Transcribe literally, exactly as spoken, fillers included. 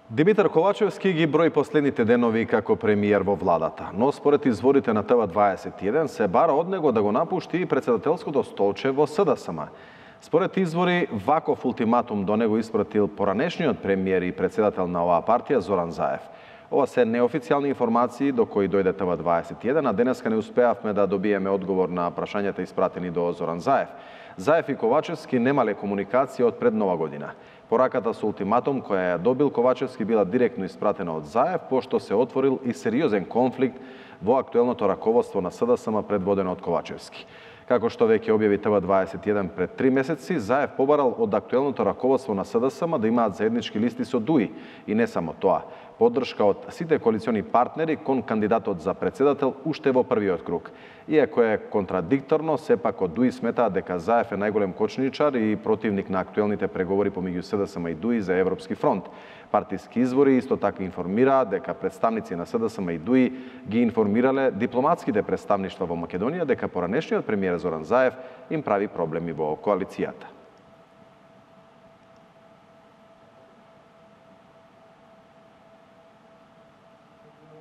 Димитар Ковачевски ги брои последните денови како премиер во владата, но според изворите на Т В дваесет и еден се бара од него да го напушти и председателското столче во С Д С М. Според извори, ваков ултиматум до него испратил поранешниот премиер и председател на оваа партија Зоран Заев. Ова се неофицијални информации до кои дојде Т В дваесет и еден, а денеска не успеавме да добиеме одговор на прашањата испратени до Зоран Заев. Заев и Ковачевски немале комуникација од пред Нова година. Пораката со ултиматум која ја добил Ковачевски била директно испратена од Заев, пошто се отворил и сериозен конфликт во актуелното раководство на С Д С М предводено од Ковачевски. Како што веќе објави Т В дваесет и еден пред три месеци, Заев побарал од актуелното раководство на С Д С М да имаат заеднички листи со Д У И и не само тоа. Поддршка од сите коалициони партнери кон кандидатот за председател уште во првиот круг. Иако е контрадикторно, сепак од Д У И сметаат дека Заев е најголем кочничар и противник на актуелните преговори помеѓу С Д С М и Д У И за Европски фронт. Партиски извори исто така информираат дека представници на С Д С М и Д У И ги информирале дипломатските представништва во Македонија дека поранешниот премиер Зоран Заев им прави проблеми во коалицијата.